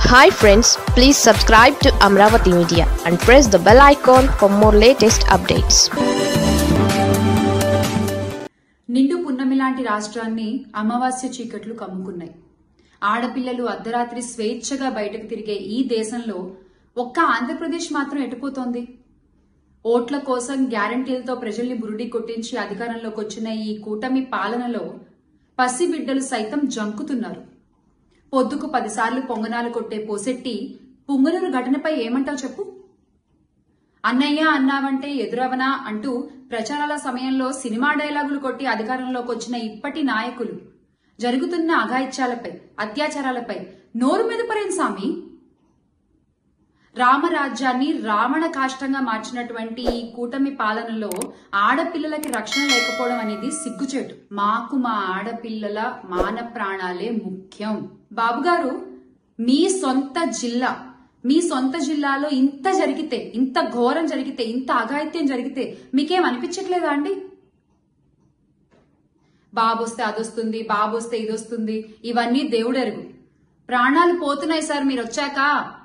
Hi friends, please subscribe to Amravati Media and press the bell icon for more latest updates. నిండు పున్నమి లాంటి రాష్ట్రాన్ని అమావాస్య చీకట్లు కమ్ముకున్నాయి. ఆడపిల్లలు అర్ధరాత్రి స్వేచ్ఛగా బయటకు తిరిగే ఈ దేశంలో ఒక్క ఆంధ్రప్రదేశ్ మాత్రం ఎటుపోతోంది? ఓట్ల కోసం గ్యారంటీలతో ప్రజల్ని బురుడి కొట్టించి అధికారంలోకి వచ్చిన ఈ కూటమి పాలనలో పసిబిడ్డలు సైతం జంకుతున్నారు. పొద్దుకు 10 సార్లు పొంగనాలు కొట్టే పోసెట్టి పుంగనూరు ఘటనపై ఏమంటావు చెప్పు? అన్నయ్య అన్నావంటే ఎదురవనా అంటూ ప్రచారాల సమయంలో సినిమా డైలాగులు కొట్టి అధికారంలోకి వచ్చిన ఇప్పటి నాయకులు జరుగుతున్న అఘాయిత్యాలపై, అత్యాచారాలపై నోరు మెదపరేం సామి? రామరాజ్యాన్ని రావణ కాష్టంగా మార్చినటువంటి ఈ కూటమి పాలనలో ఆడపిల్లలకి రక్షణ లేకపోవడం అనేది సిగ్గుచేటు. మాకు మా ఆడపిల్లల మాన ప్రాణాలే ముఖ్యం. బాబుగారు, మీ సొంత జిల్లాలో ఇంత జరిగితే, ఇంత ఘోరం జరిగితే, ఇంత అఘాయిత్యం జరిగితే మీకేం అనిపించట్లేదా అండి? బాబొస్తే అదొస్తుంది, బాబొస్తే ఇదొస్తుంది, ఇవన్నీ దేవుడెరుగు. ప్రాణాలు పోతున్నాయి సార్ మీరు వచ్చాక.